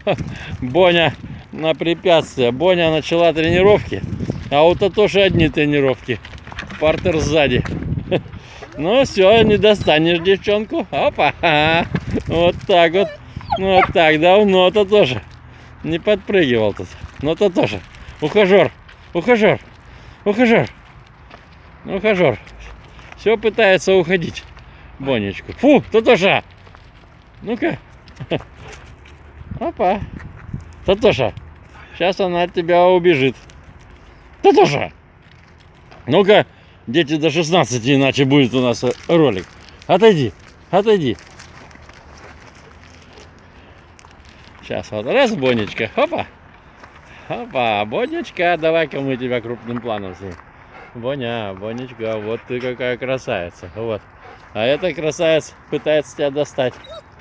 Боня на препятствие. Боня начала тренировки, а у Татоши одни тренировки. Партер сзади. Ну все, не достанешь девчонку. Опа. Вот так вот. Вот так. Давно-то тоже не подпрыгивал тут. Но-то тоже. Ухажер. Ухажер. Ухажер. Ухажер. Все пытается уходить. Бонечку. Фу, Татоша. Ну-ка. Опа. Татоша. Сейчас она от тебя убежит. Татоша. Ну-ка. Дети до 16, иначе будет у нас ролик. Отойди. Отойди. Сейчас вот раз, Бонечка. Опа. Опа. Бонечка. Давай-ка мы тебя крупным планом снимем. Боня, Бонечка, вот ты какая красавица. Вот. А эта красавица пытается тебя достать.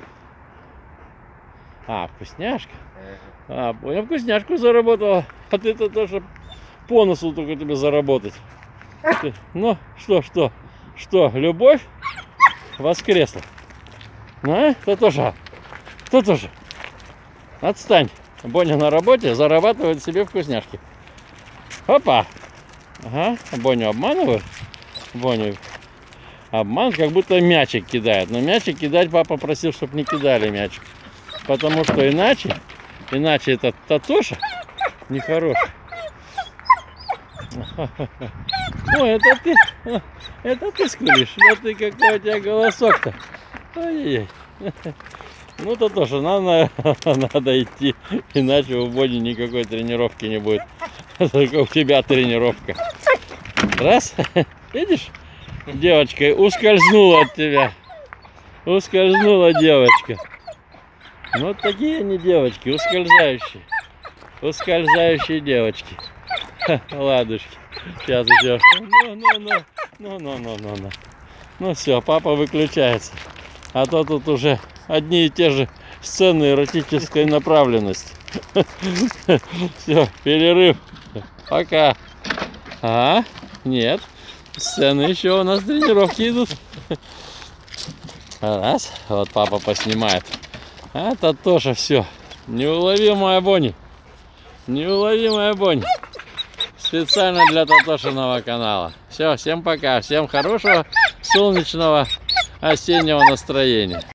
А, вкусняшка. А, понял, вкусняшку заработала. А ты-то тоже по носу только тебе заработать. Ну, что, любовь воскресла. Ну, Татоша, Татоша, отстань. Боня на работе зарабатывает себе вкусняшки. Опа. Ага, Боню обманывают. Боню обман, как будто мячик кидает. Но мячик кидать папа просил, чтобы не кидали мячик. Потому что иначе этот Татоша нехороший. Ой, это ты скулишь. Да ты какой у тебя голосок-то. Ой-ой-ой. Ну, Татоша, надо идти, иначе у Бони никакой тренировки не будет. Только у тебя тренировка. Раз, видишь, девочка ускользнула от тебя. Ускользнула девочка. Ну, вот такие они девочки, ускользающие. Ускользающие девочки. Ладушки. Сейчас еще. Ну. Ну все, папа выключается. А то тут уже одни и те же сцены эротической направленности. Все, перерыв. Пока. А, нет. Сцены еще у нас тренировки идут. Раз. Вот папа поснимает. А это тоже все. Неуловимая Бони. Неуловимая Бони. Специально для Татошиного канала. Все, всем пока. Всем хорошего солнечного осеннего настроения.